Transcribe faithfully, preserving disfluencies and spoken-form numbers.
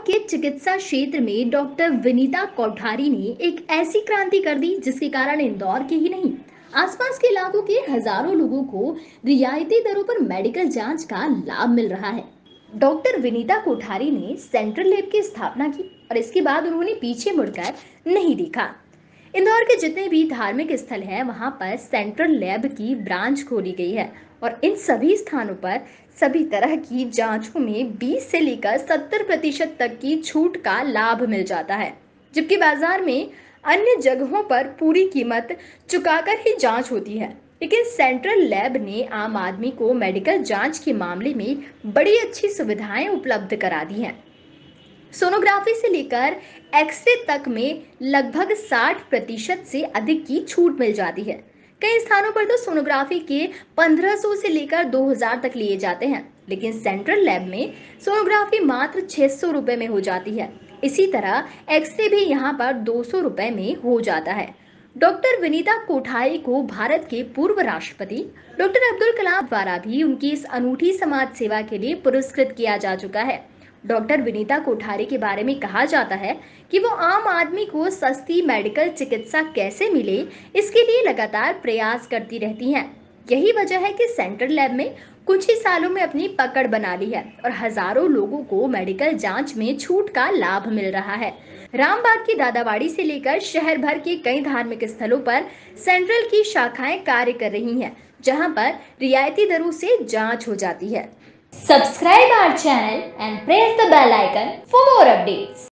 के चिकित्सा क्षेत्र में डॉक्टर विनीता कोठारी ने एक ऐसी क्रांति कर दी जिसके कारण इंदौर के ही नहीं, आसपास के इलाकों के हजारों लोगों को रियायती दरों पर मेडिकल जांच का लाभ मिल रहा है। डॉक्टर विनीता कोठारी ने सेंट्रल लैब की स्थापना की और इसके बाद उन्होंने पीछे मुड़कर नहीं देखा। इंदौर के जितने भी धार्मिक स्थल हैं, वहां पर सेंट्रल लैब की ब्रांच खोली गई है और इन सभी स्थानों पर सभी तरह की जांचों में बीस से लेकर सत्तर प्रतिशत तक की छूट का लाभ मिल जाता है, जबकि बाजार में अन्य जगहों पर पूरी कीमत चुकाकर ही जांच होती है। लेकिन सेंट्रल लैब ने आम आदमी को मेडिकल जांच के मामले में बड़ी अच्छी सुविधाएं उपलब्ध करा दी हैं। सोनोग्राफी से लेकर एक्सरे तक में लगभग साठ प्रतिशत से अधिक की छूट मिल जाती है। कई स्थानों पर तो सोनोग्राफी के पंद्रह सौ से लेकर दो हज़ार तक लिए जाते हैं, लेकिन सेंट्रल लैब में सोनोग्राफी मात्र छह सौ रुपए में हो जाती है। इसी तरह एक्सरे भी यहाँ पर दो सौ रुपए में हो जाता है। डॉक्टर विनीता कोठारी को भारत के पूर्व राष्ट्रपति डॉक्टर अब्दुल कलाम द्वारा भी उनकी इस अनूठी समाज सेवा के लिए पुरस्कृत किया जा चुका है। डॉक्टर विनीता कोठारी के बारे में कहा जाता है कि वो आम आदमी को सस्ती मेडिकल चिकित्सा कैसे मिले, इसके लिए लगातार प्रयास करती रहती हैं। यही वजह है कि सेंट्रल लैब में कुछ ही सालों में अपनी पकड़ बना ली है और हजारों लोगों को मेडिकल जांच में छूट का लाभ मिल रहा है। रामबाग की दादावाड़ी से लेकर शहर भर के कई धार्मिक स्थलों पर सेंट्रल की शाखाएं कार्य कर रही हैं, जहां पर रियायती दरों से जांच हो जाती है। Subscribe our channel and press the bell icon for more updates.